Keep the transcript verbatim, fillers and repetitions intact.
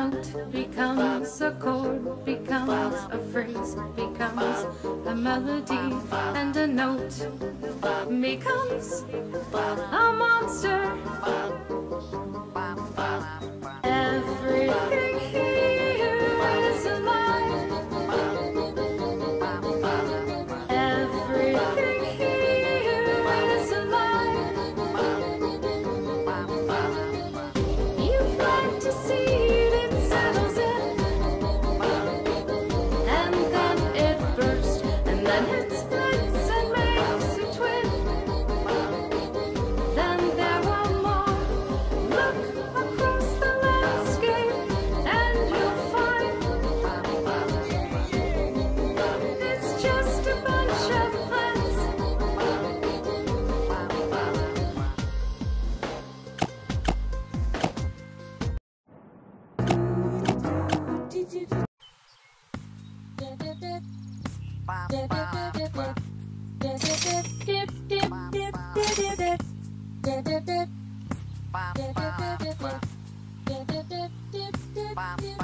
note becomes a chord, becomes a phrase, becomes a melody, and a note becomes a monster. Everything here is alive. Everything here is alive. You plant a seed, it settles in, and then it bursts, and then it splits and makes a twin. Then there are more. Look across the landscape, and you'll find it's just a bunch of plants. Bye.